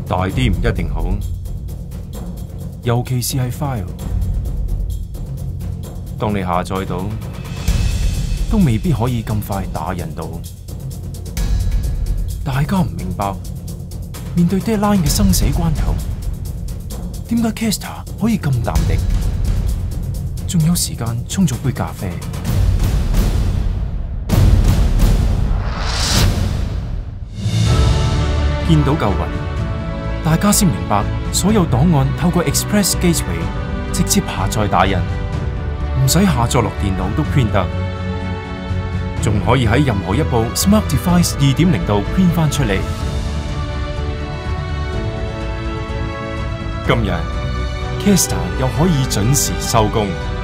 大啲唔一定好，尤其是係 file。當你下載到，都未必可以咁快打印到。大家唔明白，面對 deadline 嘅生死關頭，點解 caster 可以咁淡定，仲有時間沖咗杯咖啡？見到舊雲，大家先明白所有檔案透過 Express Gateway 直接下載打印，唔使下載落電腦都 print 得，仲可以喺任何一部 Smart Device 2.0度 print 翻出嚟。今日 Caster 又可以準時收工。